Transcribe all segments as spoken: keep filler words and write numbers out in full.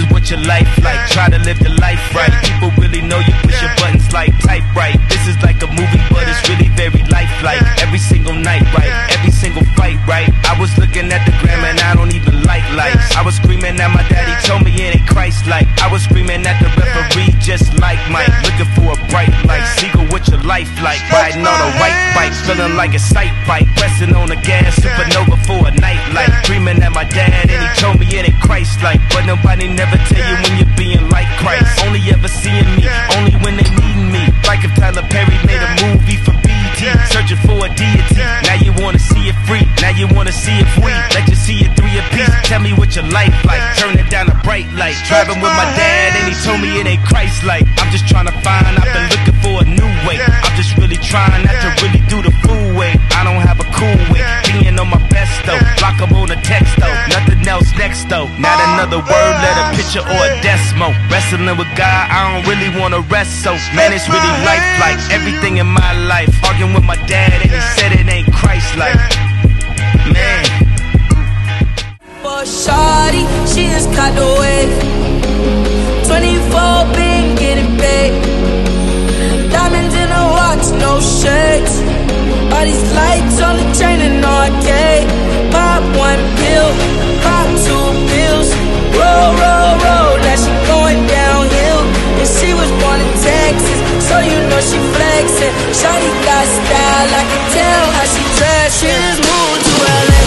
is what your life like. Try to live your life right. People really know you push your buttons like type right. This is like a movie, but it's really very lifelike. Every single night, right? Every single fight, right? I was looking at the gram and I don't even like lights. I was screaming at my daddy, told me it ain't Christ-like. I was screaming at the referee, just like Mike. Looking for a bright light. Seagull, what your life like? Riding on a white bike, feeling like a sight bike. Pressing on the gas, supernova for a night light. Dreaming at my dad and he told me it ain't Christ-like. But nobody never tell you when you're being like Christ. Only ever seeing me, only when they needing me. Like if Tyler Perry made a movie for B E T, searching for a deity. Now you wanna see it free, now you wanna see it free. Let you see it three apiece. Tell me what your life like, turn it down a bright light. Driving with my dad and he told me it ain't Christ-like. I'm just trying to find, I've been looking for a new way. I'm just really trying not to really do the fool way. I don't have a cool way, being on my best though. Block up on the text though, nothing else next though. Not another word, let a picture or a decimal. Wrestling with God, I don't really wanna rest so. Man, it's really lifelike, everything in my life. Arguing with my dad and he said it ain't Christ-like. Man. For shawty, she just caught the wave. twenty-four been getting paid. Diamonds in the watch, no shades. All these lights on the chain and arcade. Pop one pill, pop two pills. Roll, roll, roll, now she going downhill. And she was born in Texas, so you know she flexing. Shawty got style, I can tell how she dressed. She just moved to L A.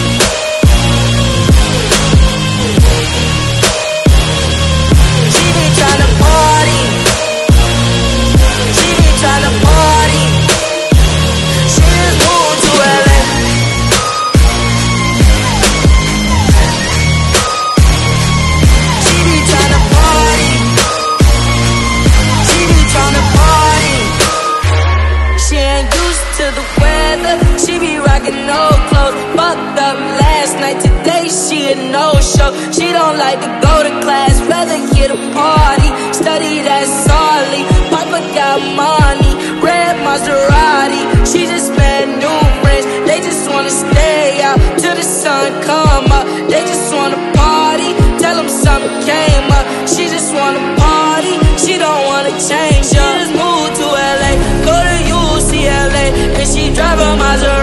She be tryna party. She be tryna party. She just moved to L A. She be tryna party. She be tryna party. She ain't used to the weather. She be rocking no clothes. Fucked up last night, today she a no-show. She don't like to go to class, rather get a party. Study that solely. Papa got money, red Maserati. She just met new friends, they just wanna stay out till the sun come up. They just wanna party, tell them something came up. She just wanna party, she don't wanna change up. She just moved to L A, go to U C L A, and she drive a Maserati.